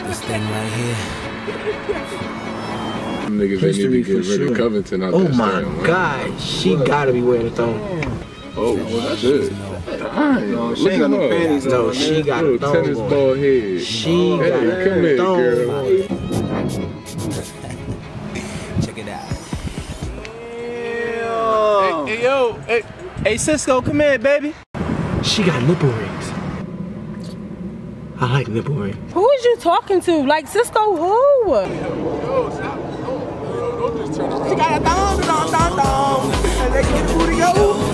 This thing right here. Them niggas they need to get rid of Covington out there. Oh my God, she gotta be wearing a thong. Oh, that's it. No, she ain't got no panties on. No, she got a thong. Tennis ball head. She got a come here, thong. girl. Check it out. Hey, yo, hey, Cisco, come here, baby. She got nipple rings. I like nipple rings. Who is you talking to? Like Cisco who? Yo, stop. Don't just turn around. She got a thong, and they get booty go.